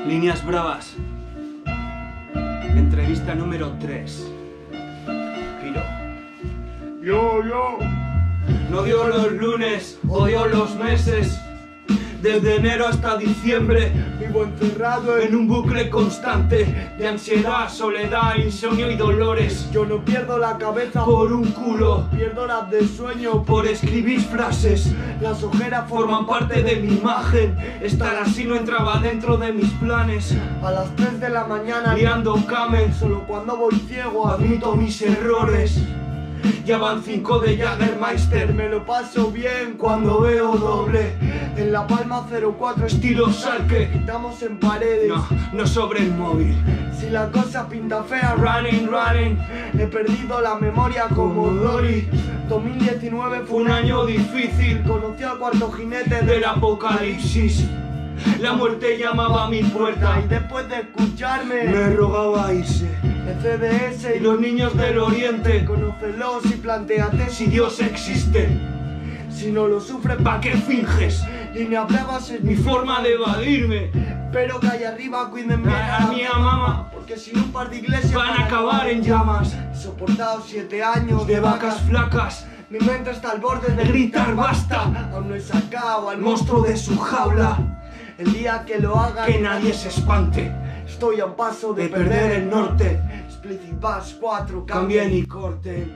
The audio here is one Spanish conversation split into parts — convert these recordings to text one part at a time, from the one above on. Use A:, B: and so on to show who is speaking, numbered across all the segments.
A: Líneas bravas. Entrevista número 3. Piro.
B: Yo.
A: No odio los lunes, odio los meses. Desde enero hasta diciembre
B: Vivo encerrado
A: en un bucle constante de ansiedad, soledad, insomnio y dolores.
B: Yo no pierdo la cabeza
A: Por un culo,
B: pierdo las de sueño.
A: por escribir frases.
B: Las ojeras
A: Forman parte de mi imagen. Estar así no entraba dentro de mis planes.
B: A las 3 de la mañana
A: Liando camel,
B: solo cuando voy ciego
A: admito mis errores. Ya van 5 de Jägermeister.
B: Me lo paso bien
A: Cuando veo doble,
B: en La Palma 04
A: estilo Salque.
B: estamos en paredes.
A: No sobre el móvil.
B: Si la cosa pinta fea,
A: Running,
B: he perdido la memoria como Dory. 2019
A: fue un año difícil
B: Conocí al cuarto jinete
A: del apocalipsis. La muerte llamaba a mi puerta
B: y después de escucharme
A: me rogaba irse.
B: el CDS
A: Y los niños del oriente,
B: conócelos y plantéate
A: si Dios existe,
B: si no lo sufres,
A: ¿pa' qué finges?
B: línea bravas es
A: Mi forma de evadirme.
B: pero que allá arriba cuiden bien
A: A mi mamá
B: porque si no un par de iglesias
A: van a acabar en llamas.
B: He soportado 7 años
A: De vacas flacas,
B: mi mente está al borde
A: de gritar basta.
B: aún no he sacado al
A: Al monstruo de su jaula,
B: el día que lo haga
A: que nadie se espante
B: estoy a un paso
A: de perder el norte.
B: Explicit Bass 4
A: Cambien y corten.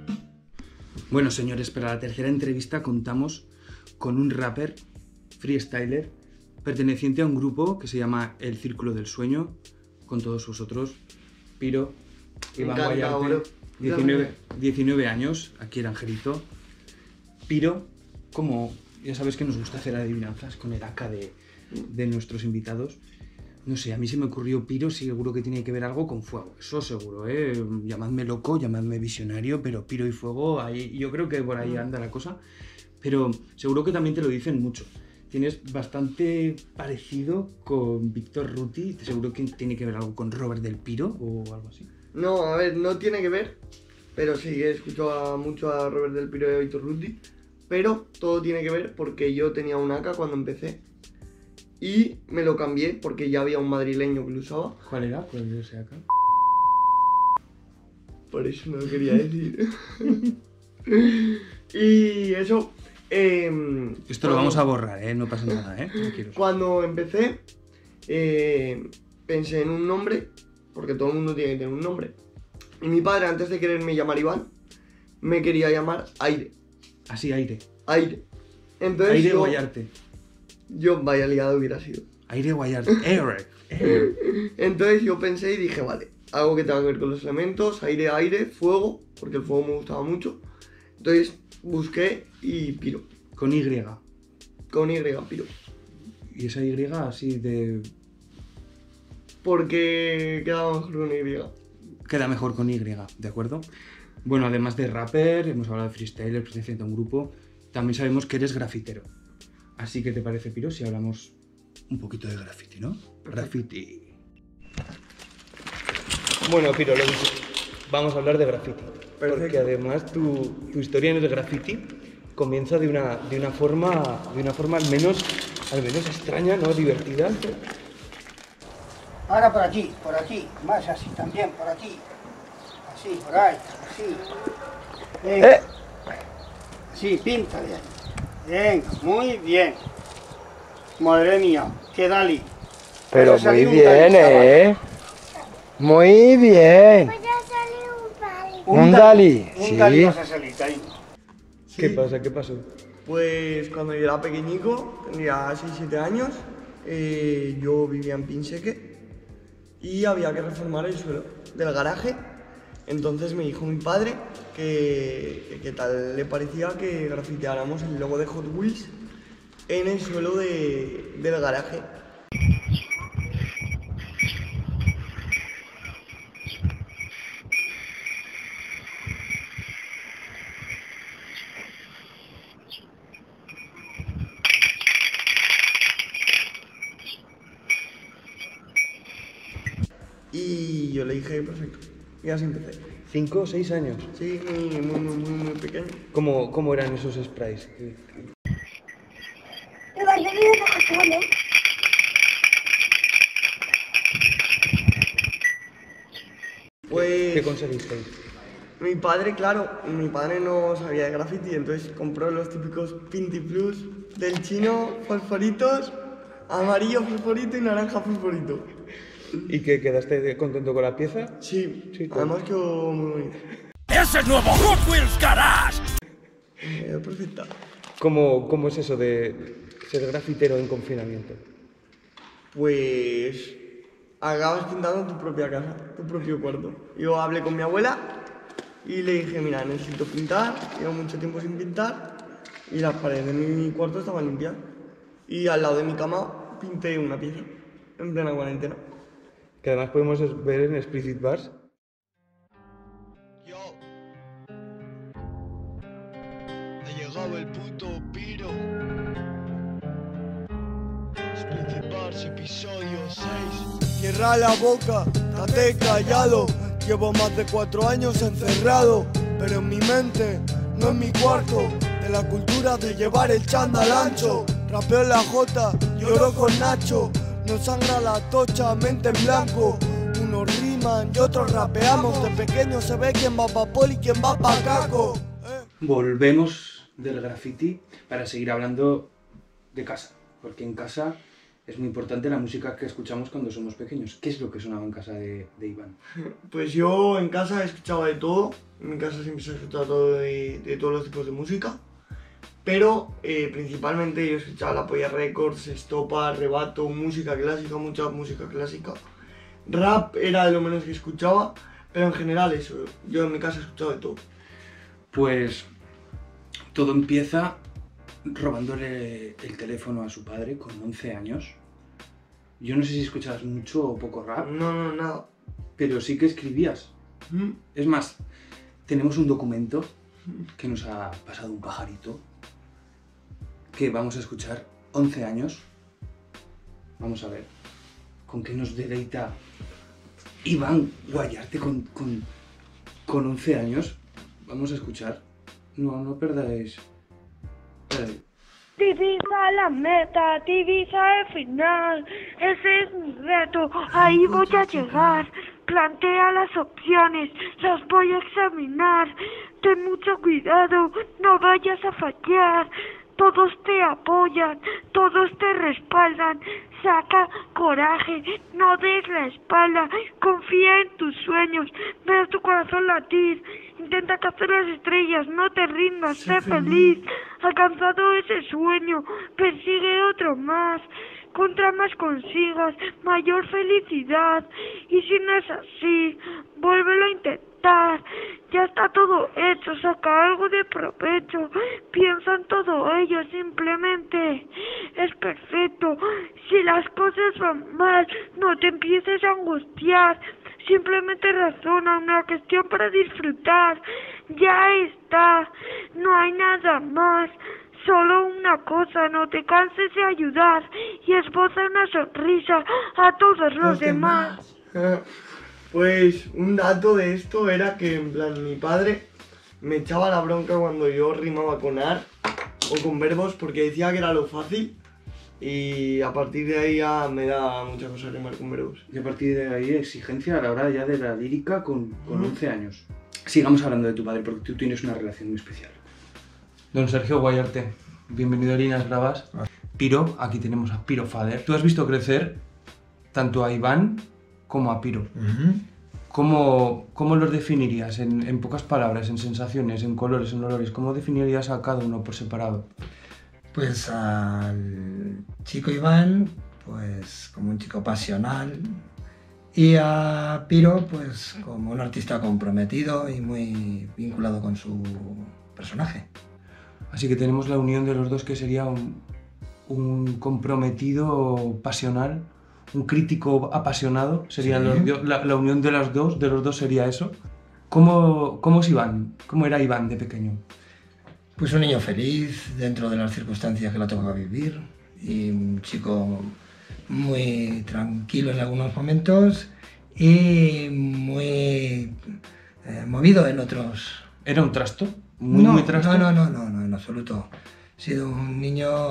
A: Bueno, señores, para la tercera entrevista contamos con un rapper, freestyler, perteneciente a un grupo que se llama El Círculo del Sueño, con todos vosotros, Piro, Iván
B: Encantado, bro.
A: Guayarte, 19 años, aquí el Angelito. Piro, como ya sabes que nos gusta hacer adivinanzas con el AK de nuestros invitados. No sé, a mí se me ocurrió Piro, seguro que tiene que ver algo con fuego, eso seguro, llamadme loco, llamadme visionario, pero Piro y fuego, ahí, yo creo que por ahí anda la cosa, pero seguro que también te lo dicen mucho. Tienes bastante parecido con Víctor Ruti, seguro que tiene que ver algo con Robert del Piro o algo así.
B: No, a ver, no tiene que ver, pero sí he escuchado mucho a Robert del Piro y a Víctor Ruti, pero todo tiene que ver porque yo tenía un AK cuando empecé y me lo cambié porque ya había un madrileño que lo usaba.
A: ¿Cuál era? ¿Cuál era ese AK?
B: Por eso no lo quería decir. Y eso...
A: Esto lo vamos a borrar, no pasa nada, tranquilos.
B: Cuando empecé, pensé en un nombre, porque todo el mundo tiene que tener un nombre. Y mi padre, antes de quererme llamar Iván, me quería llamar Aire.
A: Así, Aire.
B: Aire. Entonces
A: Aire Guayarte.
B: Yo, vaya ligado hubiera sido.
A: Aire Guayarte. Aire.
B: Entonces yo pensé y dije, vale, algo que tenga que ver con los elementos, aire, fuego, porque el fuego me gustaba mucho. Entonces busqué y Piro.
A: Con Y.
B: Con Y, Piro.
A: Y esa Y así de...
B: Porque quedaba mejor con Y.
A: Queda mejor con Y, ¿de acuerdo? Bueno, además de rapper, hemos hablado de freestyler, perteneciente a un grupo, también sabemos que eres grafitero. Así que, ¿te parece, Piro, si hablamos un poquito de graffiti, no? Graffiti. Bueno, Piro, vamos a hablar de graffiti.
B: Perfecto.
A: Porque además tu historia en el graffiti comienza de una forma al menos extraña, ¿no? Divertida.
C: Ahora por aquí, más así también, por aquí. Así, por ahí, así. Venga. Sí, píntale ahí. Venga, muy bien. Madre mía, qué Dali.
D: Pero
C: Vaya a
D: muy
C: salir un
D: bien,
C: Dali, chaval.
D: Muy bien.
E: Pues ya salió un Dali.
D: Un Dali,
C: Un
D: sí.
C: Dali vas a salir, cariño.
A: ¿Qué pasa? ¿Qué pasó?
B: Pues cuando yo era pequeñico, tendría 6-7 años, yo vivía en Pinseque y había que reformar el suelo del garaje. Entonces me dijo mi padre que tal le parecía que grafiteáramos el logo de Hot Wheels en el suelo del garaje. Y yo le dije, perfecto, y así empecé.
A: 5 o 6 años.
B: Sí, muy pequeño.
A: ¿Cómo eran esos sprays?
B: Pues
A: ¿Qué conseguisteis?
B: mi padre, claro, mi padre no sabía de graffiti, entonces compró los típicos Pintiplus del chino, fosforitos, amarillo fosforito y naranja fosforito.
A: ¿Y que quedaste contento con la pieza?
B: Sí,
A: Sí,
B: además quedó muy bonito.
F: ¡Ese es nuevo Hot Wheels Garage!
B: Perfecta.
A: ¿Cómo es eso de ser grafitero en confinamiento?
B: Pues acabas pintando tu propia casa, tu propio cuarto. Yo hablé con mi abuela y le dije, mira, necesito pintar, llevo mucho tiempo sin pintar y las paredes de mi cuarto estaban limpias. Y al lado de mi cama pinté una pieza, en plena cuarentena.
A: Que además podemos ver en Explicit Bars.
G: Yo. Ha llegado el puto Piro. Explicit Bars, episodio 6. Cierra la boca, estate callado. Llevo más de 4 años encerrado, pero en mi mente, no en mi cuarto. De la cultura de llevar el chándal ancho. Rapeo la jota, lloro con Nacho. No sangra la tocha, mente en blanco. Unos riman y otros rapeamos. De pequeño se ve quién va pa' poli y quién va pa' caco.
A: Volvemos del graffiti para seguir hablando de casa. Porque en casa es muy importante la música que escuchamos cuando somos pequeños. ¿Qué es lo que sonaba en casa de Iván?
B: Pues yo en casa escuchaba de todo. En mi casa siempre se escuchaba todo de todos los tipos de música. Pero principalmente yo escuchaba La Polla Records, Estopa, Arrebato, música clásica, mucha música clásica. Rap era de lo menos que escuchaba, pero en general eso, yo en mi casa escuchaba de todo.
A: Pues todo empieza robándole el teléfono a su padre con 11 años. Yo no sé si escuchabas mucho o poco rap,
B: No, nada.
A: pero sí que escribías.
B: ¿Mm?
A: Es más, tenemos un documento que nos ha pasado un pajarito que vamos a escuchar. 11 años. Vamos a ver con qué nos deleita Iván Guayarte con 11 años. Vamos a escuchar. No perdáis.
E: Divisa la meta, divisa el final. Ese es mi reto, ahí voy a llegar. Plantea las opciones, las voy a examinar. Ten mucho cuidado, no vayas a fallar. Todos te apoyan, todos te respaldan. Saca coraje, no des la espalda. Confía en tus sueños, ve tu corazón latir. Intenta cazar las estrellas, no te rindas, sé feliz. Alcanzado ese sueño, persigue otro más. Contra más consigas, mayor felicidad. Y si no es así, vuélvelo a intentar. Ya está todo hecho, saca algo de provecho. Piensa en todo ello, simplemente es perfecto. Si las cosas van mal, no te empieces a angustiar. Simplemente razona, una cuestión para disfrutar. Ya está, no hay nada más. Solo una cosa, no te canses de ayudar y esboza una sonrisa a todos los demás.
B: Pues un dato de esto era que en plan mi padre me echaba la bronca cuando yo rimaba con ar o con verbos porque decía que era lo fácil y a partir de ahí ya me da mucha cosa rimar con verbos.
A: Y a partir de ahí exigencia a la hora ya de la lírica con 11 años. Sigamos hablando de tu padre porque tú tienes una relación muy especial. Don Sergio Guayarte, bienvenido a Líneas Bravas. Piro, aquí tenemos a Piro Father. Tú has visto crecer tanto a Iván como a Piro. ¿Cómo los definirías en pocas palabras, en sensaciones, en colores, en olores? ¿Cómo definirías a cada uno por separado?
H: Pues al chico Iván, pues como un chico pasional, y a Piro, pues como un artista comprometido y muy vinculado con su personaje.
A: Así que tenemos la unión de los dos, que sería un comprometido pasional, un crítico apasionado, sería
H: Sí.
A: la unión de los dos sería eso. ¿Cómo es Iván? ¿Cómo era Iván de pequeño?
H: Pues un niño feliz dentro de las circunstancias que le tocaba vivir y un chico muy tranquilo en algunos momentos y muy movido en otros.
A: ¿Era un trasto? ¿Muy trasto?
H: No, en absoluto. He sido un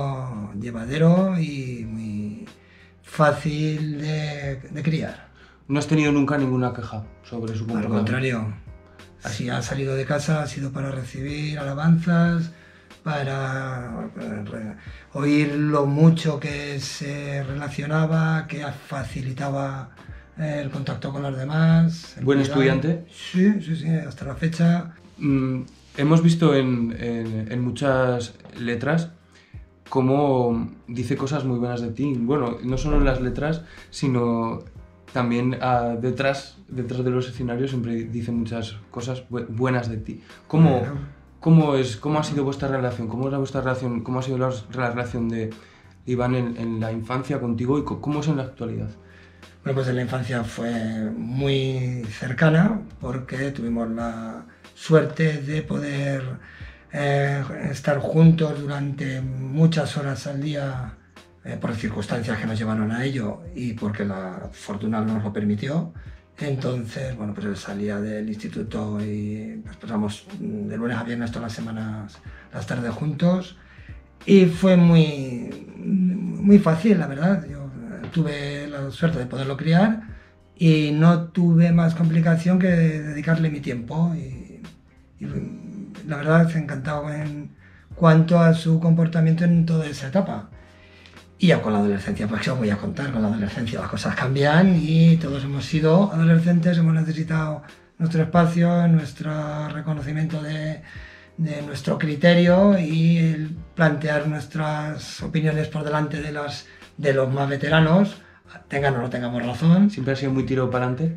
H: niño llevadero y muy fácil de criar.
A: No has tenido nunca ninguna queja sobre su comportamiento.
H: Al contrario, si ha salido de casa ha sido para recibir alabanzas, para oír lo mucho que se relacionaba, que facilitaba el contacto con los demás.
A: ¿Buen estudiante?
H: Sí, hasta la fecha.
A: Hemos visto en muchas letras cómo dice cosas muy buenas de ti. Bueno, no solo en las letras, sino también detrás de los escenarios siempre dice muchas cosas buenas de ti. ¿Cómo ha sido vuestra relación? ¿Cómo era vuestra relación? ¿Cómo ha sido la relación de Iván en la infancia contigo y cómo es en la actualidad?
H: Bueno, pues en la infancia fue muy cercana porque tuvimos la suerte de poder estar juntos durante muchas horas al día por circunstancias que nos llevaron a ello y porque la fortuna nos lo permitió. Entonces, bueno, pues él salía del instituto y pues pasamos de lunes a viernes todas las semanas, las tardes juntos y fue muy fácil, la verdad. Yo tuve la suerte de poderlo criar y no tuve más complicación que dedicarle mi tiempo y la verdad encantado en cuanto a su comportamiento en toda esa etapa. Y ya con la adolescencia, pues que os voy a contar, con la adolescencia las cosas cambian y todos hemos sido adolescentes, hemos necesitado nuestro espacio, nuestro reconocimiento de nuestro criterio y el plantear nuestras opiniones por delante de los más veteranos, tengan o no tengamos razón.
A: ¿Siempre ha sido muy tiro para adelante?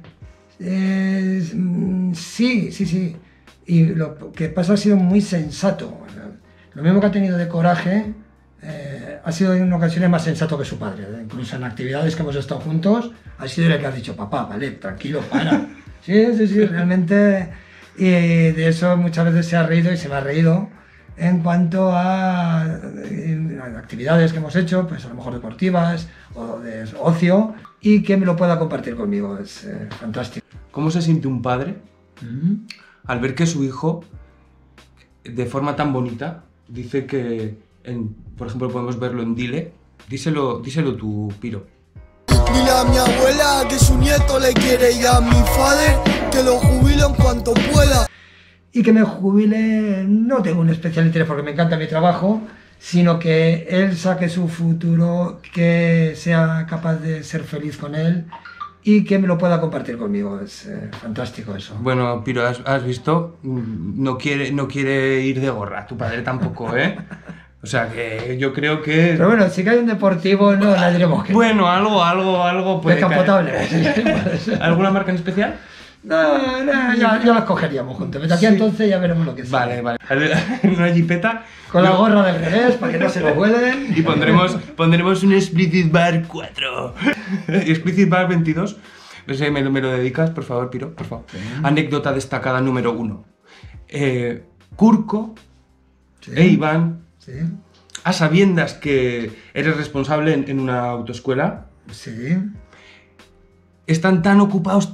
H: Sí. Y lo que pasa ha sido muy sensato. Lo mismo que ha tenido de coraje, ha sido en ocasiones más sensato que su padre. Incluso en actividades que hemos estado juntos, ha sido el que ha dicho, papá, vale, tranquilo, para. Sí, realmente. Y de eso muchas veces se ha reído y se me ha reído. En cuanto a actividades que hemos hecho, pues a lo mejor deportivas o de ocio, y que me lo pueda compartir conmigo, es fantástico.
A: ¿Cómo se siente un padre al ver que su hijo, de forma tan bonita, dice que, por ejemplo, podemos verlo en Dile? Díselo tú, Piro.
G: Dile a mi abuela que su nieto le quiere y a mi padre que lo jubilo en cuanto pueda.
H: Y que me jubile, no tengo un especial interés porque me encanta mi trabajo, sino que él saque su futuro, que sea capaz de ser feliz con él y que me lo pueda compartir conmigo. Es fantástico eso.
A: Bueno, Piro, has visto, no quiere ir de gorra, tu padre tampoco, ¿eh? O sea que yo creo que...
H: Pero bueno, si que hay un deportivo, no le diremos que...
A: Bueno, algo puede
H: descapotable.
A: ¿Alguna marca en especial?
H: No, ya las cogeríamos juntos. Vete aquí entonces ya veremos lo que sale.
A: Vale. Una jipeta.
H: Con la gorra del revés, para que no se lo huelen.
A: Y pondremos un Explicit Bar 4. Explicit Bar 22. Me lo dedicas, por favor, Piro, por favor. Anécdota destacada número 1. Curco e Iván, a sabiendas que eres responsable en una autoescuela, están tan ocupados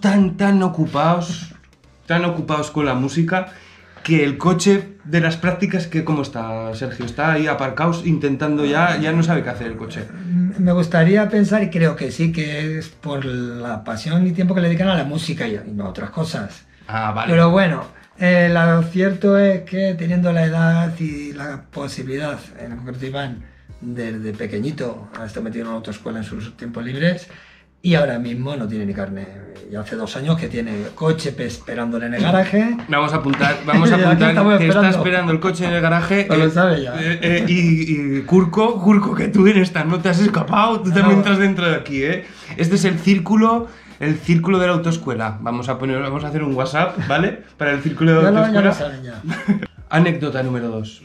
A: con la música, que el coche de las prácticas, que ¿cómo está, Sergio? Está ahí aparcado intentando ya no sabe qué hacer el coche.
H: Me gustaría pensar, y creo que sí, que es por la pasión y tiempo que le dedican a la música y no a otras cosas.
A: Ah, vale.
H: Pero bueno, lo cierto es que teniendo la edad y la posibilidad, en concreto Iván, desde pequeñito ha estado metido en una autoescuela en sus tiempos libres, y ahora mismo no tiene ni carne. Y hace 2 años que tiene coche esperándole en el garaje.
A: Vamos a apuntar que está esperando el coche en el garaje.
H: Lo sabe ya.
A: Y Curco, que tú eres tan, no te has escapado, tú también estás dentro de aquí, ¿eh? Este es el círculo de la autoescuela. Vamos a hacer un WhatsApp, ¿vale? Para el círculo de la autoescuela.
H: Ya lo saben ya.
A: Anécdota número 2.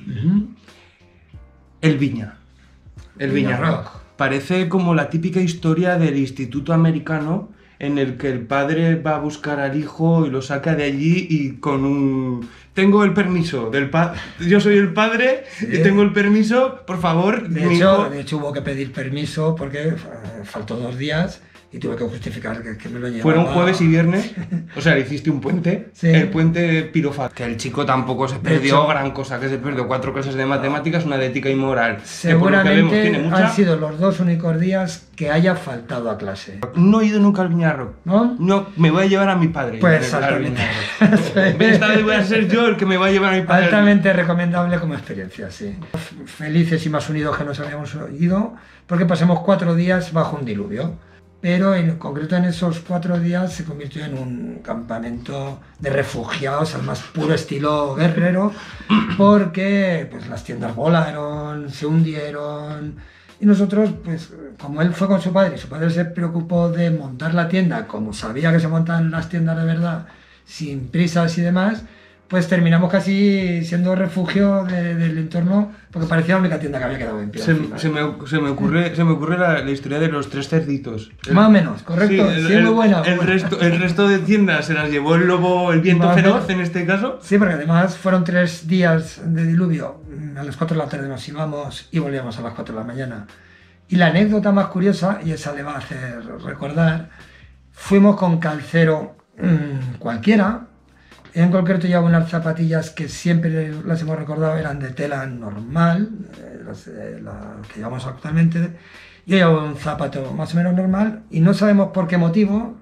A: El Viña Rock. Parece como la típica historia del instituto americano en el que el padre va a buscar al hijo y lo saca de allí y con un... Tengo el permiso del padre, yo soy el padre y tengo el permiso, por favor.
H: De hecho hubo que pedir permiso porque faltó 2 días y tuve que justificar que me lo llevaba.
A: Fueron jueves y viernes, o sea, le hiciste un puente,
H: Sí.
A: el puente Pirofaz. Que el chico tampoco se perdió
H: hecho,
A: gran cosa, que se perdió 4 clases de matemáticas, una de ética y moral. Que por lo que vemos
H: Seguramente
A: tiene mucha.
H: han sido los 2 únicos días que haya faltado a clase.
A: No he ido nunca al Viñarro.
H: ¿No?
A: No, me voy a llevar a mi padre.
H: Pues
A: al
H: altamente.
A: Viñarro. Esta vez voy a ser yo el que me va a llevar a mi padre.
H: Altamente recomendable como experiencia, sí. Felices y más unidos que nos habíamos ido, porque pasamos 4 días bajo un diluvio. Pero en concreto en esos 4 días se convirtió en un campamento de refugiados al más puro estilo guerrero, porque pues, las tiendas volaron, se hundieron, y nosotros, pues como él fue con su padre, y su padre se preocupó de montar la tienda como sabía que se montan las tiendas de verdad, sin prisas y demás, pues terminamos casi siendo refugio del entorno, porque parecía la única tienda que había quedado en pie.
A: Se me ocurre la historia de los 3 cerditos.
H: Más o menos, correcto. Sí, muy buena.
A: El resto de tiendas se las llevó el lobo, el viento
H: Más
A: feroz
H: o menos.
A: en este caso.
H: Sí, porque además fueron 3 días de diluvio. A las 4 de la tarde nos íbamos y volvíamos a las 4 de la mañana. Y la anécdota más curiosa, y esa le va a hacer recordar, fuimos con calcero cualquiera. En concreto llevaba unas zapatillas que siempre las hemos recordado, eran de tela normal, las que llevamos actualmente. Yo llevaba un zapato más o menos normal y no sabemos por qué motivo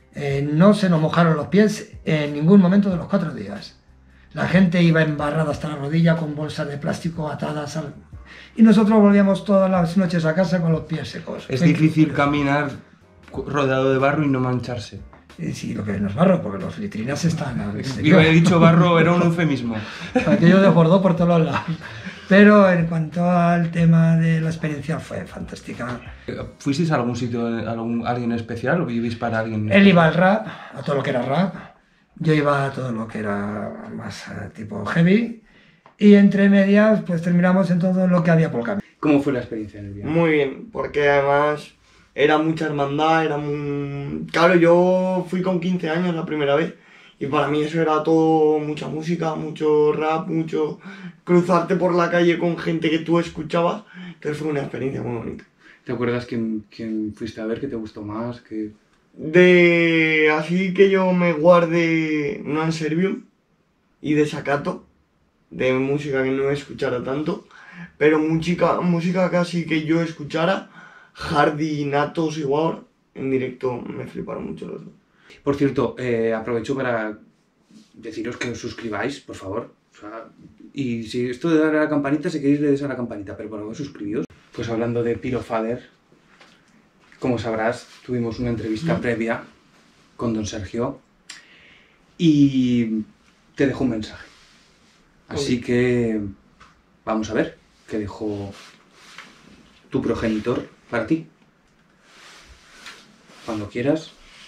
H: no se nos mojaron los pies en ningún momento de los 4 días. La gente iba embarrada hasta la rodilla con bolsas de plástico atadas y nosotros volvíamos todas las noches a casa con los pies secos.
A: Es difícil caminar rodeado de barro y no mancharse.
H: Sí, lo que no es barro, porque los litrinas están al
A: Yo
H: exterior.
A: he dicho barro, era un eufemismo.
H: Aquello desbordó por todos los lados. Pero en cuanto al tema de la experiencia, fue fantástica.
A: ¿Fuisteis a algún sitio, alguien especial o vivís para alguien?
H: Él iba al rap, a todo lo que era rap. Yo iba a todo lo que era más tipo heavy. Y entre medias, pues terminamos en todo lo que había por el camino.
A: ¿Cómo fue la experiencia en el viaje?
B: Muy bien, porque además era mucha hermandad, era muy... Claro, yo fui con 15 años la primera vez y para mí eso era todo mucha música, mucho rap, mucho cruzarte por la calle con gente que tú escuchabas, entonces fue una experiencia muy bonita.
A: ¿Te acuerdas quién fuiste a ver, que te gustó más?
B: Así que yo me guardé Noan Servium y Desacato, de música que no escuchara tanto, pero música casi que yo escuchara, Hardy y Natos igual, en directo me fliparon mucho los dos.
A: Por cierto, aprovecho para deciros que os suscribáis, por favor. O sea, y si esto de dar a la campanita, si queréis le des a la campanita, pero por favor suscribíos. Pues hablando de Pirofather, como sabrás, tuvimos una entrevista previa con don Sergio y te dejo un mensaje. Así que vamos a ver qué dejó tu progenitor para ti. Cuando quieras.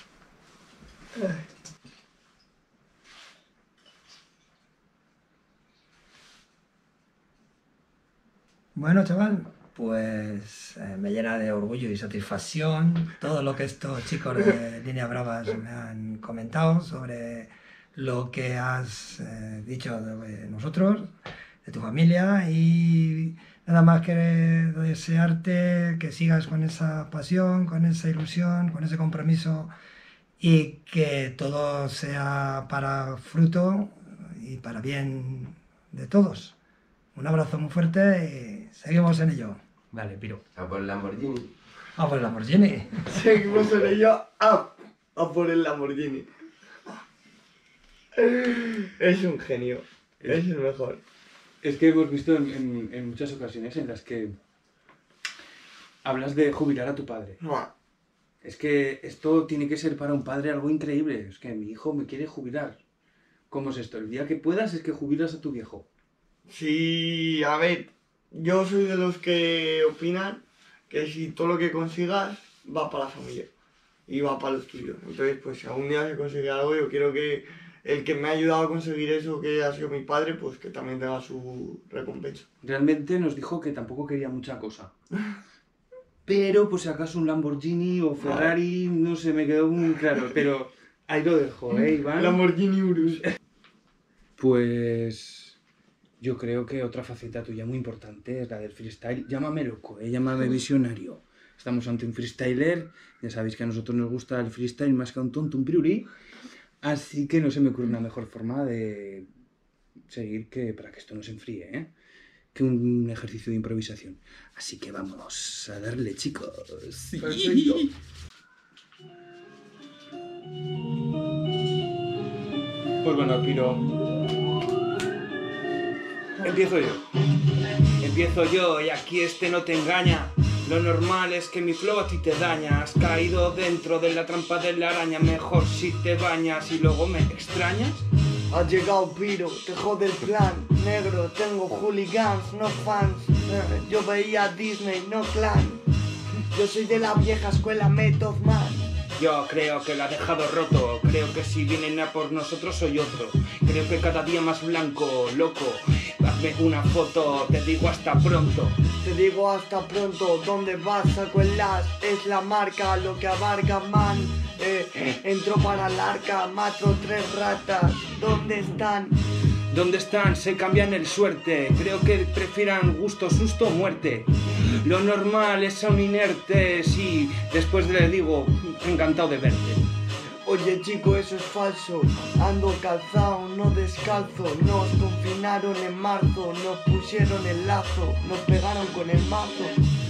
H: Bueno, chaval, pues me llena de orgullo y satisfacción todo lo que estos chicos de Línea Bravas me han comentado sobre lo que has dicho de nosotros, de tu familia, y nada más que desearte que sigas con esa pasión, con esa ilusión, con ese compromiso y que todo sea para fruto y para bien de todos. Un abrazo muy fuerte y seguimos en ello.
A: Vale, Piro.
I: A por el Lamborghini.
H: A por el Lamborghini.
B: Seguimos en ello, a por el Lamborghini. Es un genio, es el mejor.
A: Es que hemos visto en muchas ocasiones en las que hablas de jubilar a tu padre. Es que esto tiene que ser para un padre algo increíble. Es que mi hijo me quiere jubilar. ¿Cómo es esto? El día que puedas es que jubilas a tu viejo.
B: Sí, a ver, yo soy de los que opinan que si todo lo que consigas va para la familia y va para los tuyos. Entonces, pues si algún día se consigue algo, yo quiero que el que me ha ayudado a conseguir eso, que ha sido mi padre, pues que también tenga su recompensa.
A: Realmente nos dijo que tampoco quería mucha cosa. Pero, pues si acaso un Lamborghini o Ferrari, no sé, me quedó muy claro. Pero ahí lo dejo, Iván?
B: Lamborghini Urus.
A: Pues yo creo que otra faceta tuya muy importante es la del freestyle. Llámame loco, llámame visionario, Estamos ante un freestyler, ya sabéis que a nosotros nos gusta el freestyle más que a un tonto, un piruli, así que no se me ocurre una mejor forma de seguir para que esto no se enfríe, ¿eh? Que un ejercicio de improvisación. Así que vamos a darle, chicos. Sí.
B: Perfecto.
A: Pues bueno, Piro, empiezo yo y aquí no te engaña. Lo normal es que mi flow a ti te daña. Has caído dentro de la trampa de la araña. Mejor si te bañas y luego me extrañas.
B: Has llegado Piro, te jode el plan. Negro, tengo hooligans, no fans. Yo veía Disney, no clan. Yo soy de la vieja escuela Method Man.
A: Yo creo que lo ha dejado roto. Creo que si vienen a por nosotros soy otro. Creo que cada día más blanco, loco. Hazme una foto, te digo hasta pronto.
B: Te digo hasta pronto, ¿dónde vas? Saco el las, es la marca, lo que abarca man. Entro para el arca, mato 3 ratas, ¿dónde están?
A: ¿Dónde están? Se cambian el suerte. Creo que prefieran gusto, susto, muerte. Lo normal es a un inerte. Sí, después le digo, encantado de verte.
B: Oye chico, eso es falso. Ando calzado, no descalzo. Nos confinaron en marzo, nos pusieron el lazo, nos pegaron con el mazo.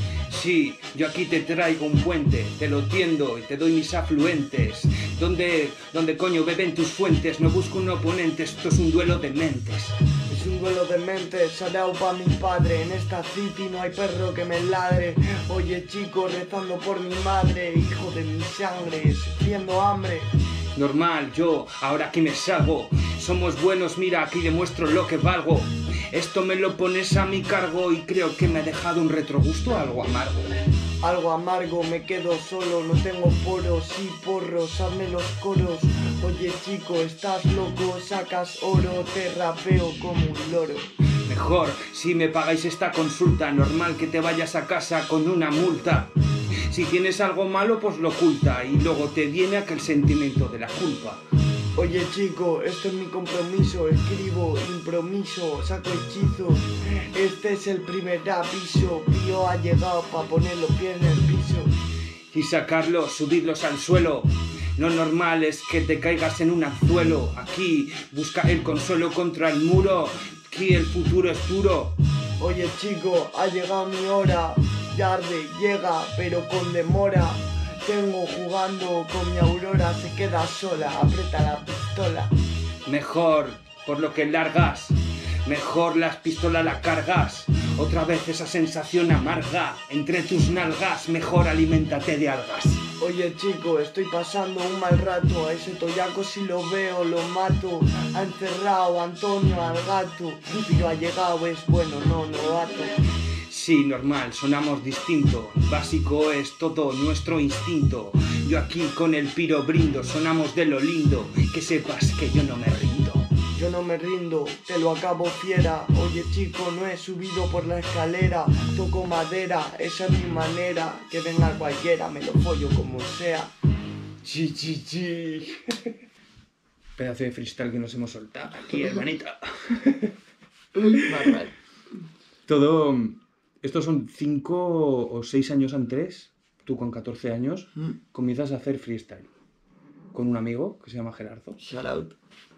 A: Sí, yo aquí te traigo un puente, te lo tiendo y te doy mis afluentes. ¿Dónde coño beben tus fuentes? No busco un oponente, esto es un duelo de mentes.
B: Es un duelo de mentes, salao pa' mi padre. En esta city no hay perro que me ladre. Oye chico, rezando por mi madre, hijo de mi sangre, sufriendo hambre.
A: Normal, yo, ahora que me salgo. Somos buenos, mira, aquí demuestro lo que valgo. Esto me lo pones a mi cargo y creo que me ha dejado un retrogusto algo amargo.
B: Algo amargo, me quedo solo, no tengo poros y porros, hazme los coros. Oye chico, estás loco, sacas oro, te rapeo como un loro.
A: Mejor, si me pagáis esta consulta, normal que te vayas a casa con una multa. Si tienes algo malo, pues lo oculta y luego te viene aquel sentimiento de la culpa.
B: Oye chico, esto es mi compromiso, escribo, improviso, saco hechizos. Este es el primer aviso, Pío ha llegado pa' poner los pies en el piso.
A: Y sacarlos, subirlos al suelo. Lo normal es que te caigas en un anzuelo. Aquí busca el consuelo contra el muro. Aquí el futuro es duro.
B: Oye chico, ha llegado mi hora. Tarde, llega, pero con demora. Tengo jugando con mi Aurora, se queda sola, aprieta la pistola.
A: Mejor, por lo que largas. Mejor las pistolas la cargas. Otra vez esa sensación amarga entre tus nalgas. Mejor aliméntate de algas.
B: Oye chico, estoy pasando un mal rato. A ese toyaco si lo veo lo mato. Ha encerrado Antonio al gato. Pero ha llegado, es bueno, no novato.
A: Sí, normal, sonamos distinto. Básico es todo nuestro instinto. Yo aquí con el Piro brindo, sonamos de lo lindo. Que sepas que yo no me rindo.
B: Yo no me rindo, te lo acabo fiera. Oye chico, no he subido por la escalera. Toco madera, esa es mi manera. Que venga cualquiera, me lo follo como sea. Chi, chi, chi.
A: Pedazo de freestyle que nos hemos soltado aquí, hermanita.
B: Normal.
A: Todo... Estos son 5 o 6 años antes. Tú con 14 años comienzas a hacer freestyle. Con un amigo que se llama Gerardo.
B: Shout out.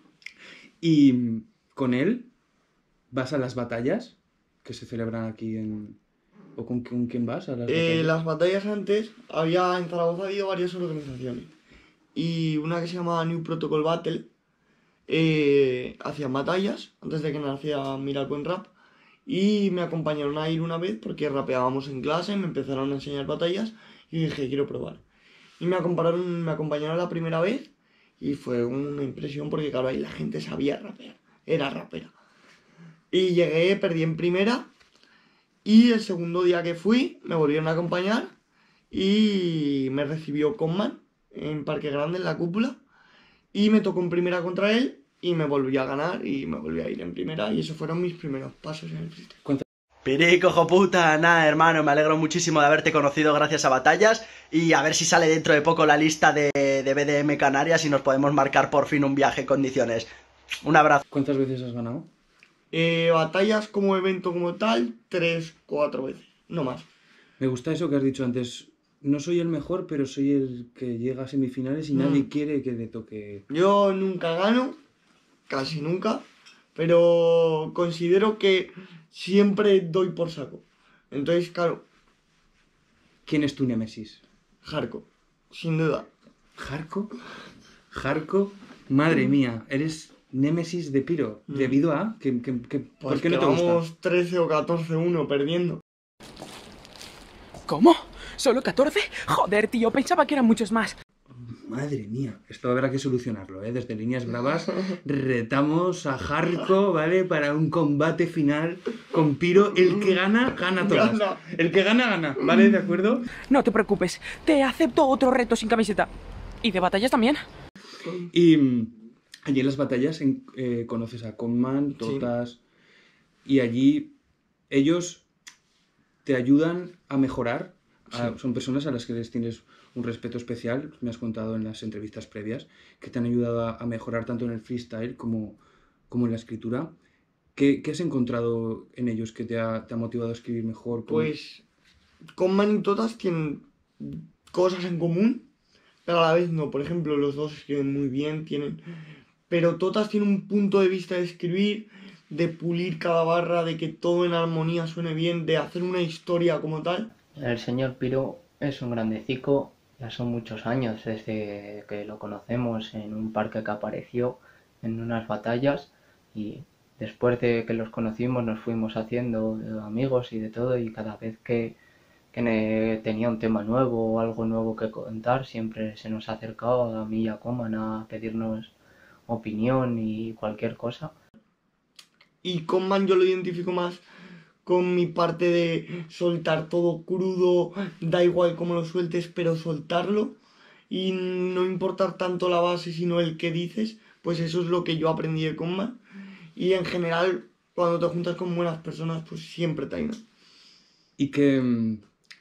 A: Y con él vas a las batallas que se celebran aquí en... ¿O con quién vas a las batallas?
B: Las batallas antes, en Zaragoza había varias organizaciones. Y una que se llamaba New Protocol Battle hacían batallas antes de que naciera Miracle en Rap. Y me acompañaron a ir una vez porque rapeábamos en clase, me empezaron a enseñar batallas y dije, quiero probar. Y me acompañaron la primera vez y fue una impresión porque claro, ahí la gente sabía rapear, era rapera. Y llegué, perdí en primera y el segundo día que fui me volvieron a acompañar y me recibió Conman en Parque Grande, en la cúpula, y me tocó en primera contra él. Y me volví a ganar y me volví a ir en primera y esos fueron mis primeros pasos en el freestyle.
I: Pirico, hijo puta, nada hermano, me alegro muchísimo de haberte conocido gracias a Batallas y a ver si sale dentro de poco la lista de BDM Canarias y nos podemos marcar por fin un viaje en condiciones. Un abrazo.
A: ¿Cuántas veces has ganado?
B: Batallas como evento como tal, 3, 4 veces, no más.
A: Me gusta eso que has dicho antes, no soy el mejor, pero soy el que llega a semifinales y nadie quiere que le toque.
B: Yo nunca gano, casi nunca, pero considero que siempre doy por saco. Entonces, claro.
A: ¿Quién es tu némesis?
B: Jarko, sin duda.
A: ¿Jarko? ¿Jarko? Madre mía, eres némesis de Piro. ¿Debido a? ¿Por qué no te gusta?
B: Vamos 13 o 14-1 perdiendo.
J: ¿Cómo? ¿Solo 14? Joder, tío, pensaba que eran muchos más.
A: Madre mía, esto habrá que solucionarlo, ¿eh? Desde Líneas Bravas retamos a Jarko, ¿vale? Para un combate final con Piro. El que gana, gana todas. El que gana, gana, ¿vale? ¿De acuerdo?
J: No te preocupes, te acepto otro reto sin camiseta. ¿Y de batallas también?
A: Y allí en las batallas conoces a Conman, Totas, y allí ellos te ayudan a mejorar. Son personas a las que les tienes un respeto especial, me has contado en las entrevistas previas, que te han ayudado a mejorar tanto en el freestyle como en la escritura. ¿Qué has encontrado en ellos que te ha motivado a escribir mejor?
B: Pues Conman y Totas tienen cosas en común, pero a la vez no. Por ejemplo, los dos escriben muy bien, pero Totas tiene un punto de vista de escribir, de pulir cada barra, de que todo en armonía suene bien, de hacer una historia como tal.
K: El señor Piro es un grandecico, ya son muchos años desde que lo conocemos en un parque que apareció en unas batallas, y después de que los conocimos nos fuimos haciendo amigos y de todo, y cada vez que tenía un tema nuevo o algo nuevo que contar siempre se nos ha acercado a mí y a Conman a pedirnos opinión y cualquier cosa.
B: Y Conman yo lo identifico más con mi parte de soltar todo crudo, da igual cómo lo sueltes, pero soltarlo y no importar tanto la base sino el que dices, pues eso es lo que yo aprendí de Conman. Y en general, cuando te juntas con buenas personas, pues siempre te ayudan.
A: Y que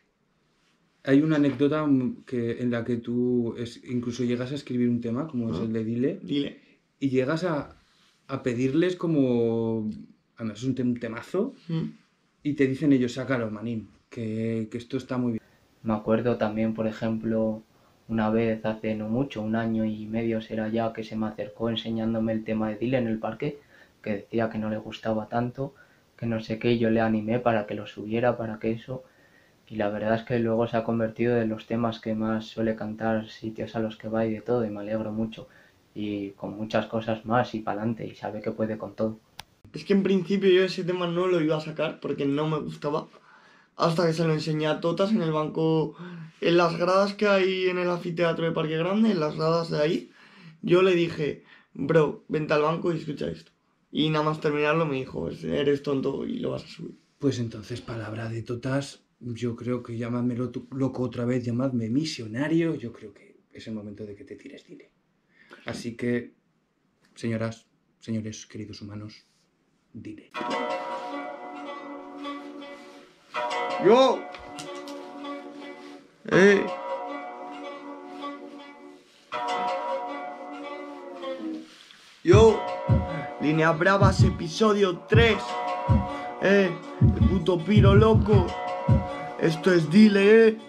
A: hay una anécdota en la que tú incluso llegas a escribir un tema, como es el de Dile, y llegas a pedirles como... Además es un temazo, y te dicen ellos, sácalo, manín, que esto está muy bien.
K: Me acuerdo también, por ejemplo, una vez hace no mucho, 1 año y medio será ya, que se me acercó enseñándome el tema de Dile en el parque, que decía que no le gustaba tanto, que no sé qué, y yo le animé para que lo subiera, para que eso... Y la verdad es que luego se ha convertido en los temas que más suele cantar, sitios a los que va y de todo, y me alegro mucho. Y con muchas cosas más y para adelante, y sabe que puede con todo.
B: Es que en principio yo ese tema no lo iba a sacar porque no me gustaba, hasta que se lo enseñé a Totas en el banco, en las gradas que hay en el anfiteatro de Parque Grande, en las gradas de ahí. Yo le dije, bro, vente al banco y escucha esto. Y nada más terminarlo me dijo, eres tonto y lo vas a subir.
A: Pues entonces, palabra de Totas, yo creo que llamadme loco otra vez, llamadme misionario, yo creo que es el momento de que te tires Dile. Así que, señoras, señores, queridos humanos, Dile.
B: ¡Yo! ¡Yo! Líneas Bravas, episodio 3. El puto Piro loco. Esto es Dile,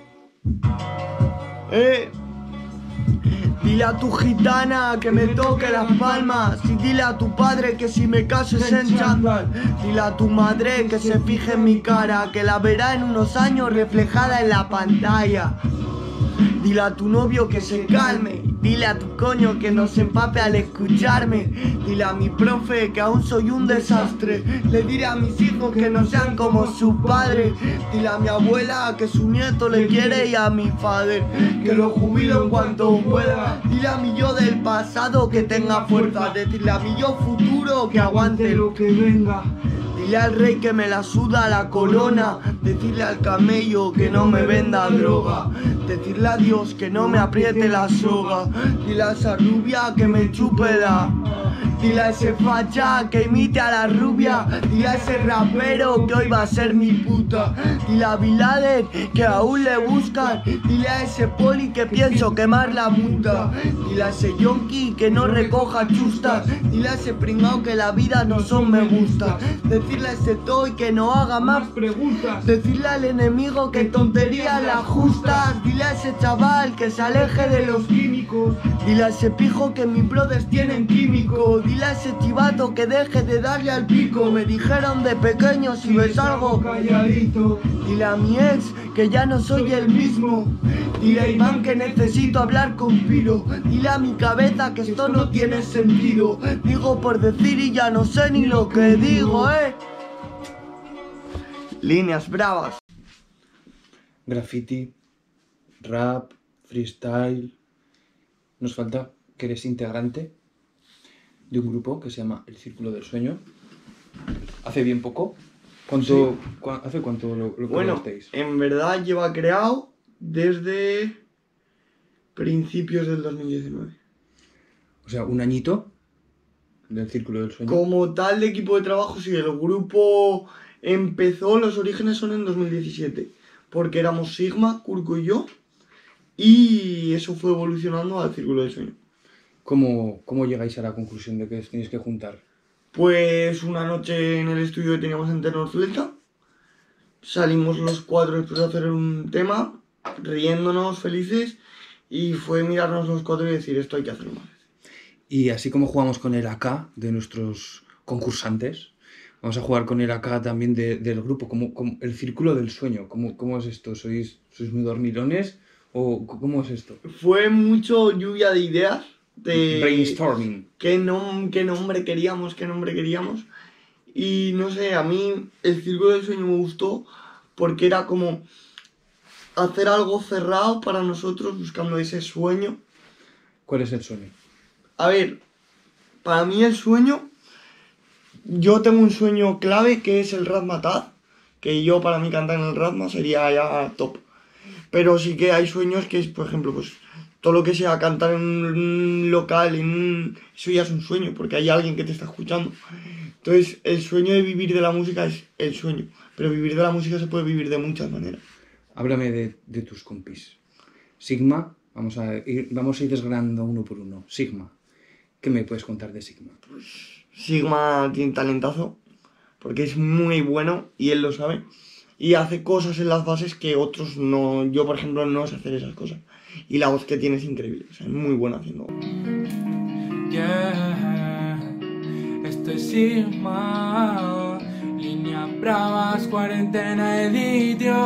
B: Dile a tu gitana que me toque las palmas. Y dile a tu padre que si me caso es en chándal. Dile a tu madre que se fije en mi cara, que la verá en unos años reflejada en la pantalla. Dile a tu novio que se calme. Dile a tu coño que no se empape al escucharme. Dile a mi profe que aún soy un desastre. Le diré a mis hijos que no sean como su padre. Dile a mi abuela que su nieto le quiere y a mi padre que lo jubilo en cuanto pueda. Dile a mi yo del pasado que tenga fuerza. Decirle a mi yo futuro que aguante lo que venga. Dile al rey que me la suda la corona. Decirle al camello que no me venda droga. Decirle a Dios que no me apriete la soga. Dile a esa rubia que me chupe la...
G: Dile a ese facha que imite a la rubia. Dile a ese rapero que hoy va a ser mi puta. Dile a Bin Laden que aún le buscan. Dile a ese poli que pienso quemar la multa. Dile a ese yonki que no recoja chustas. Dile a ese pringao que la vida no son me gusta. Decirle a ese toy que no haga más preguntas. Decirle al enemigo que tonterías las justas. Dile a ese chaval que se aleje de los químicos. Dile a ese pijo que mis brothers tienen químico. Dile a ese chivato que deje de darle al pico. Me dijeron de pequeño si ves algo calladito. Dile a mi ex que ya no soy el mismo. Dile a Iván que necesito hablar con Piro. Dile a mi cabeza que esto no tiene sentido. Digo por decir y ya no sé ni lo que digo, Líneas bravas.
A: Graffiti, rap, freestyle. Nos falta que eres integrante de un grupo que se llama El Círculo del Sueño. Hace bien poco. ¿Hace cuánto lo creasteis?
B: En verdad lleva creado desde principios del 2019.
A: O sea, un añito del Círculo del Sueño.
B: Como tal de equipo de trabajo, sí, el grupo empezó, los orígenes son en 2017, porque éramos Sigma, Kurko y yo, y eso fue evolucionando al Círculo del Sueño.
A: ¿Cómo llegáis a la conclusión de que os tenéis que juntar?
B: Pues una noche en el estudio que teníamos en Tenorfleta, salimos los cuatro después de hacer un tema, riéndonos, felices, y fue mirarnos los cuatro y decir, esto hay que hacerlo más.
A: Y así como jugamos con el AK de nuestros concursantes, vamos a jugar con el AK también del grupo, como el Círculo del Sueño. ¿Cómo es esto? ¿Sois muy dormilones? ¿O cómo es esto?
B: Fue mucho lluvia de ideas.
A: Brainstorming.
B: ¿Qué nombre queríamos? Y no sé, a mí el Círculo del Sueño me gustó porque era como hacer algo cerrado para nosotros buscando ese sueño.
A: ¿Cuál es el sueño?
B: A ver, para mí el sueño, yo tengo un sueño clave que es el Razmataz, que yo para mí cantar en el Razma sería ya top. Pero sí que hay sueños que es, por ejemplo, pues todo lo que sea cantar en un local, eso ya es un sueño, porque hay alguien que te está escuchando. Entonces, el sueño de vivir de la música es el sueño, pero vivir de la música se puede vivir de muchas maneras.
A: Háblame de tus compis. Sigma, vamos a ir desgranando uno por uno. Sigma, ¿qué me puedes contar de Sigma?
B: Pues Sigma tiene talentazo, porque es muy bueno y él lo sabe. Y hace cosas en las bases que otros no... Yo, por ejemplo, no sé hacer esas cosas. Y la voz que tiene es increíble, o sea, es muy buena haciendo.
L: Yeah, esto es Sigma, líneas bravas, cuarentena edición.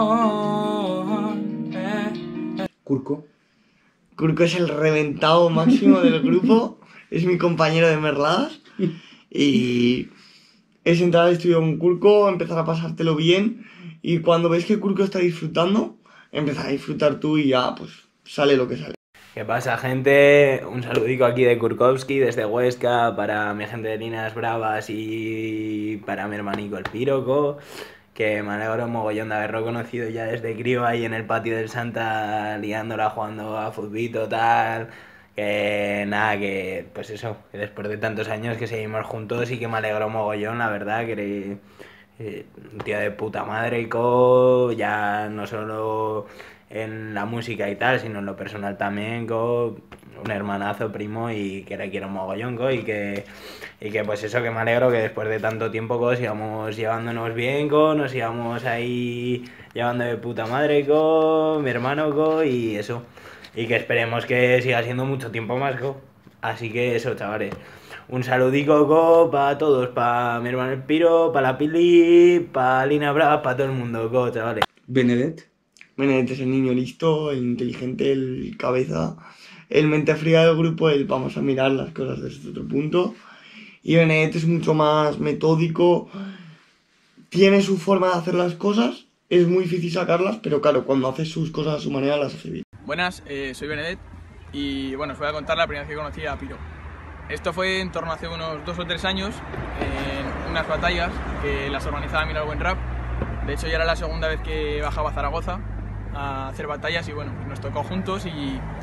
A: Kurko.
B: Kurko es el reventado máximo del grupo, es mi compañero de merladas. Y es entrar al estudio con Kurko, empezar a pasártelo bien. Y cuando ves que Kurko está disfrutando, empezar a disfrutar tú y ya, pues, sale lo que sale.
M: ¿Qué pasa, gente? Un saludico aquí de Kurkowski, desde Huesca, para mi gente de Líneas Bravas y para mi hermanico el Piroco, que me alegro un mogollón de haberlo conocido ya desde crío ahí en el patio del Santa, liándola jugando a futbito, tal. Que nada, que pues eso, que después de tantos años que seguimos juntos y que me alegro un mogollón, la verdad, que un tío de puta madre, ya no solo en la música y tal, sino en lo personal también, un hermanazo, primo, y que le quiero un mogollón, y que pues eso, que me alegro que después de tanto tiempo, sigamos llevándonos bien, nos sigamos ahí llevando de puta madre, mi hermano, y eso, y que esperemos que siga siendo mucho tiempo más, así que eso, chavales. Un saludico, para todos, para mi hermano el Piro, para la Pili, para Lina Brava, para todo el mundo, chavales.
A: Benedett.
B: Benedett es el niño listo, el inteligente, el cabeza, el mente fría del grupo, el vamos a mirar las cosas desde otro punto. Y Benedett es mucho más metódico, tiene su forma de hacer las cosas, es muy difícil sacarlas, pero claro, cuando hace sus cosas a su manera las hace bien.
N: Buenas, soy Benedett y bueno, os voy a contar la primera vez que conocí a Piro. Esto fue en torno a hace unos 2 o 3 años, en unas batallas que las organizaba Mira el Buen Rap. De hecho ya era la segunda vez que bajaba a Zaragoza a hacer batallas y bueno, nos tocó juntos y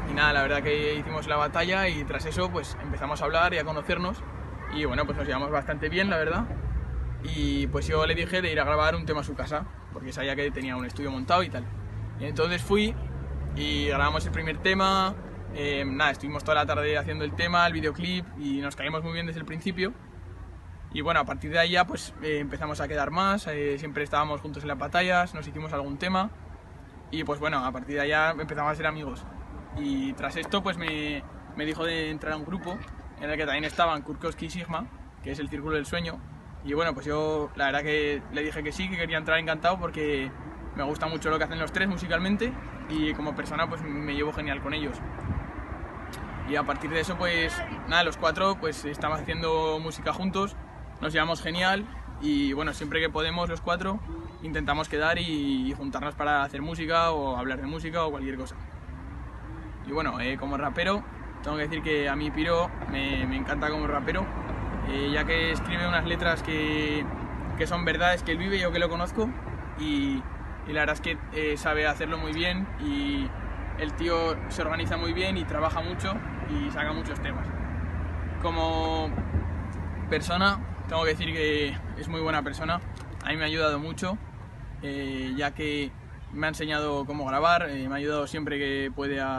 N: Y nada, la verdad que hicimos la batalla y tras eso pues empezamos a hablar y a conocernos. Y bueno, pues nos llevamos bastante bien, la verdad. Y pues yo le dije de ir a grabar un tema a su casa, porque sabía que tenía un estudio montado y tal. Y entonces fui y grabamos el primer tema. Nada, estuvimos toda la tarde haciendo el tema, el videoclip, y nos caímos muy bien desde el principio. Y bueno, a partir de ahí ya pues empezamos a quedar más, siempre estábamos juntos en las batallas, nos hicimos algún tema. Y pues bueno, a partir de ahí ya empezamos a ser amigos. Y tras esto pues me dijo de entrar a un grupo en el que también estaban Kurkowski y Sigma, que es el Círculo del Sueño. Y bueno, pues yo la verdad que le dije que sí, que quería entrar encantado porque me gusta mucho lo que hacen los tres musicalmente y como persona pues me llevo genial con ellos. Y a partir de eso pues nada, los cuatro pues estamos haciendo música juntos, nos llevamos genial y bueno, siempre que podemos los cuatro intentamos quedar y juntarnos para hacer música o hablar de música o cualquier cosa. Y bueno, como rapero, tengo que decir que a mí Piro me encanta como rapero, ya que escribe unas letras que son verdades que él vive, yo que lo conozco, y la verdad es que sabe hacerlo muy bien y el tío se organiza muy bien y trabaja mucho y saca muchos temas. Como persona, tengo que decir que es muy buena persona, a mí me ha ayudado mucho, ya que me ha enseñado cómo grabar, me ha ayudado siempre que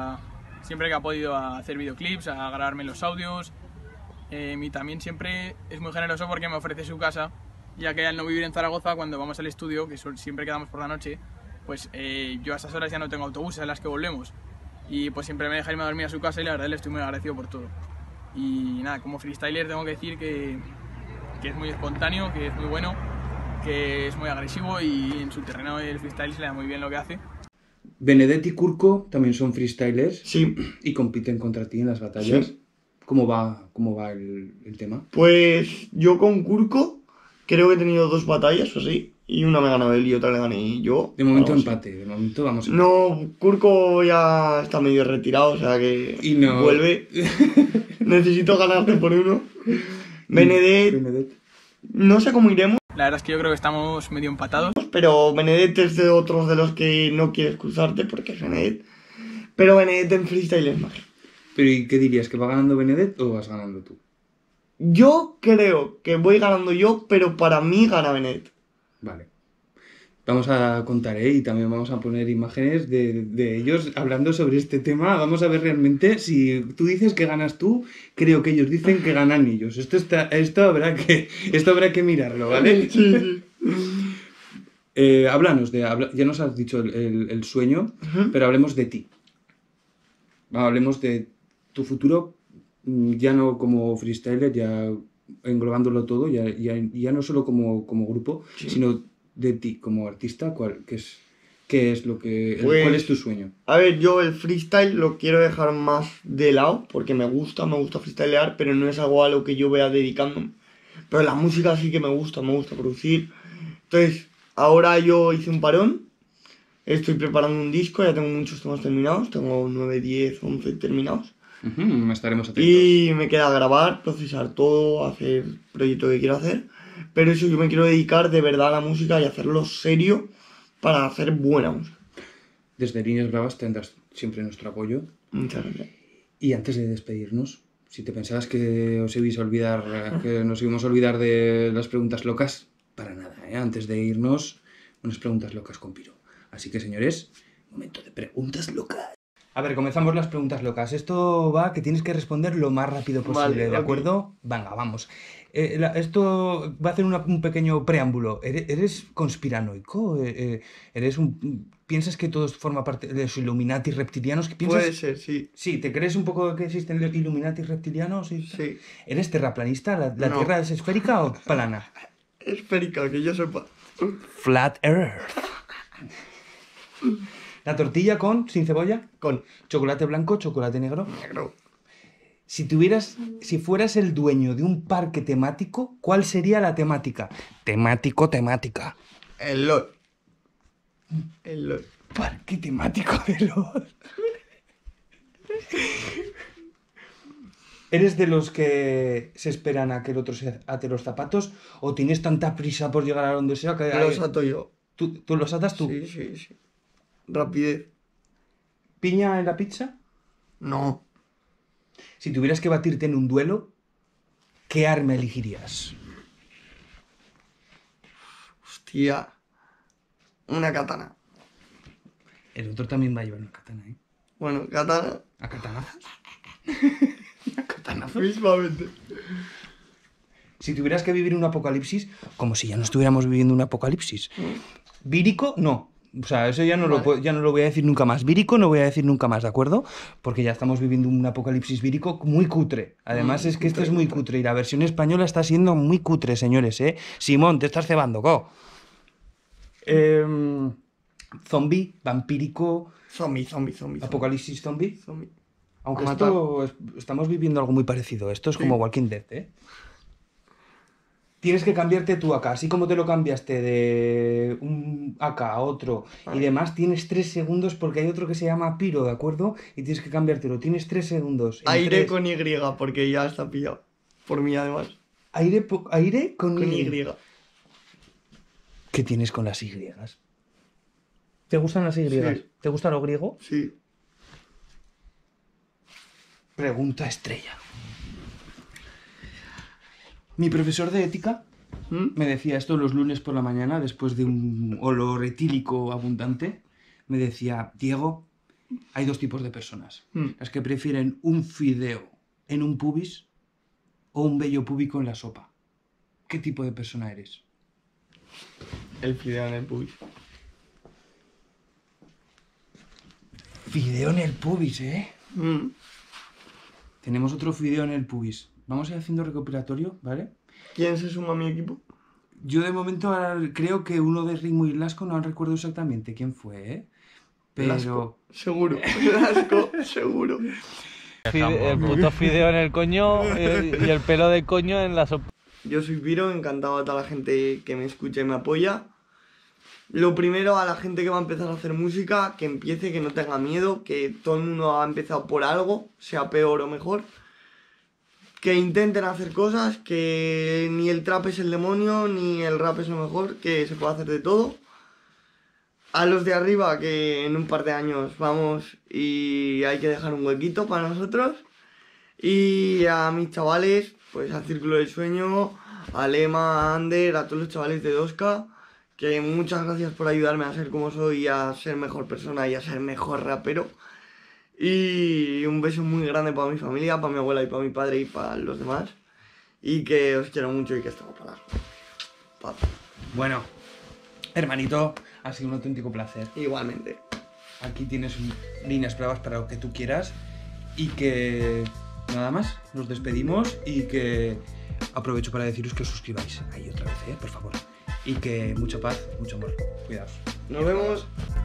N: ha podido a hacer videoclips, a grabarme los audios, y también siempre es muy generoso porque me ofrece su casa, ya que al no vivir en Zaragoza, cuando vamos al estudio, que siempre quedamos por la noche, pues yo a esas horas ya no tengo autobuses a las que volvemos, y pues siempre me deja irme a dormir a su casa y la verdad le estoy muy agradecido por todo. Y nada, como freestyler tengo que decir que es muy espontáneo, que es muy bueno, que es muy agresivo y en su terreno del freestyle se le da muy bien lo que hace.
A: Benedett y Kurko también son freestylers.
B: Sí.
A: Y compiten contra ti en las batallas.
B: Sí.
A: ¿Cómo va el tema?
B: Pues yo con Kurko creo que he tenido 2 batallas o así. Y una me ha ganado él y otra le gané yo.
A: De momento empate, de momento vamos.
B: No, Kurko ya está medio retirado, o sea que
A: y no
B: vuelve. Necesito ganarte por uno. Benedett, no sé cómo iremos.
N: La verdad es que yo creo que estamos medio empatados.
B: Pero Benedett es de otros de los que no quieres cruzarte porque es Benedett. Pero Benedett en freestyle es magia.
A: ¿Pero y qué dirías? ¿Que va ganando Benedett o vas ganando tú?
B: Yo creo que voy ganando yo, pero para mí gana Benedett.
A: Vale. Vamos a contar, y también vamos a poner imágenes de ellos hablando sobre este tema. Vamos a ver realmente si tú dices que ganas tú, creo que ellos dicen que ganan ellos. Esto habrá que mirarlo, ¿vale?
B: Sí.
A: Háblanos ya nos has dicho el sueño, pero hablemos de ti. Hablemos de tu futuro, ya no como freestyler, ya englobándolo todo, ya no solo como grupo, sí, sino de ti como artista. ¿Cuál es cuál es tu sueño?
B: A ver, yo el freestyle lo quiero dejar más de lado, porque me gusta freestylear, pero no es algo a lo que yo vea dedicándome. Pero la música sí que me gusta producir. Entonces, ahora yo hice un parón, estoy preparando un disco, ya tengo muchos temas terminados, tengo 9, 10, 11 terminados.
A: Estaremos atentos.
B: Y me queda grabar, procesar todo, hacer el proyecto que quiero hacer. Pero eso, yo me quiero dedicar de verdad a la música y hacerlo serio para hacer buena música.
A: Desde Líneas Bravas tendrás siempre nuestro apoyo.
B: Muchas gracias.
A: Y antes de despedirnos, si te pensabas que nos íbamos a olvidar de las preguntas locas, para nada, Antes de irnos, unas preguntas locas con Piro. Así que, señores, momento de preguntas locas. A ver, comenzamos las preguntas locas. Esto va que tienes que responder lo más rápido posible, vale, ¿de acuerdo? Venga, vamos. Esto va a hacer un pequeño preámbulo. ¿Eres conspiranoico? ¿Piensas que todo forma parte de los Illuminati reptilianos?
B: Puede ser, sí.
A: Sí, ¿te crees un poco que existen los Illuminati reptilianos?
B: Sí.
A: ¿Eres terraplanista? ¿La Tierra es esférica o plana?
B: Esférica, que yo sepa.
A: Flat Earth. ¿La tortilla sin cebolla?
B: Con.
A: ¿Chocolate blanco, chocolate negro?
B: Negro.
A: Si fueras el dueño de un parque temático, ¿cuál sería la temática? Temática.
B: El LOL.
A: Parque temático de LOL. ¿Eres de los que se esperan a que el otro se ate los zapatos? ¿O tienes tanta prisa por llegar a donde sea que...
B: Los ato yo.
A: ¿Tú los atas tú?
B: Sí. Rapidez.
A: ¿Piña en la pizza?
B: No.
A: Si tuvieras que batirte en un duelo, ¿qué arma elegirías?
B: Hostia. Una katana.
A: El otro también va a llevar una katana, ¿eh?
B: Bueno, katana.
A: ¿A katanazos? ¿A katanazos?
B: Mismamente.
A: Si tuvieras que vivir un apocalipsis, como si ya no estuviéramos viviendo un apocalipsis. Vírico, no. O sea, eso ya no, ya no lo voy a decir nunca más. Vírico no voy a decir nunca más, ¿de acuerdo? Porque ya estamos viviendo un apocalipsis vírico muy cutre. Además es que esto es muy cutre y la versión española está siendo muy cutre, señores, ¿eh? Simón, te estás cebando, go. Zombie, vampírico...
B: Zombie.
A: Apocalipsis zombie. Aunque
B: A
A: estamos viviendo algo muy parecido. Esto es como Walking Dead, ¿eh? Tienes que cambiarte tu AK, así como te lo cambiaste de un AK a otro y demás, tienes 3 segundos porque hay otro que se llama Piro, ¿de acuerdo? Y tienes que cambiártelo, tienes 3 segundos.
B: Aire con Y, porque ya está pillado. Por mí, además.
A: Aire con
B: Y.
A: ¿Qué tienes con las Y? ¿Te gustan las Y?
B: Sí.
A: ¿Te gusta lo griego?
B: Sí.
A: Pregunta estrella. Mi profesor de ética me decía esto los lunes por la mañana, después de un olor etílico abundante. Me decía, Diego, hay 2 tipos de personas. Las que prefieren un fideo en un pubis o un vello púbico en la sopa. ¿Qué tipo de persona eres?
B: El fideo en el pubis.
A: Fideo en el pubis, ¿eh? Tenemos otro fideo en el pubis. Vamos a ir haciendo recopilatorio, ¿vale?
B: ¿Quién se suma a mi equipo?
A: Yo de momento creo que uno de Ritmo y Lasco, no recuerdo exactamente quién fue, ¿eh? Pero...
B: Lasco, seguro. Lasco, seguro.
O: El puto fideo en el coño y el pelo de coño en la sopa.
B: Yo soy Piro, encantado a toda la gente que me escucha y me apoya. Lo primero, a la gente que va a empezar a hacer música, que empiece, que no tenga miedo, que todo el mundo ha empezado por algo, sea peor o mejor. Que intenten hacer cosas, que ni el trap es el demonio, ni el rap es lo mejor, que se puede hacer de todo. A los de arriba, que en un par de años vamos y hay que dejar un huequito para nosotros. Y a mis chavales, pues al Círculo del Sueño, a Lema, a Ander, a todos los chavales de 2K, que muchas gracias por ayudarme a ser como soy, a ser mejor persona y a ser mejor rapero. Y un beso muy grande para mi familia, para mi abuela y para mi padre y para los demás. Y que os quiero mucho y que estamos para las...
A: Bueno, hermanito, ha sido un auténtico placer.
B: Igualmente.
A: Aquí tienes líneas bravas para lo que tú quieras. Y que... nada más, nos despedimos y que... aprovecho para deciros que os suscribáis ahí otra vez, por favor. Y que mucha paz, mucho amor. Cuidaos.
B: Nos vemos.